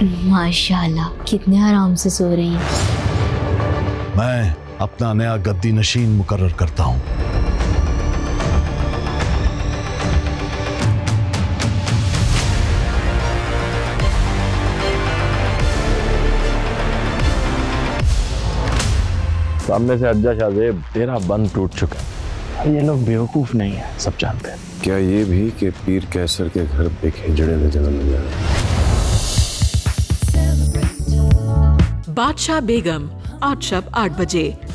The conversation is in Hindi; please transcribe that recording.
माशाल्लाह, कितने आराम से सो रही है। मैं अपना नया गद्दी नशीन मुकर्रर करता हूँ। सामने से हट जा शाहजेब, तेरा बंद टूट चुका है। ये लोग बेवकूफ नहीं है, सब जानते हैं। क्या ये भी कि पीर कैसर के घर पे हिजड़े ने जन्म लिया? बादशाह बेगम आज शब 8 बजे।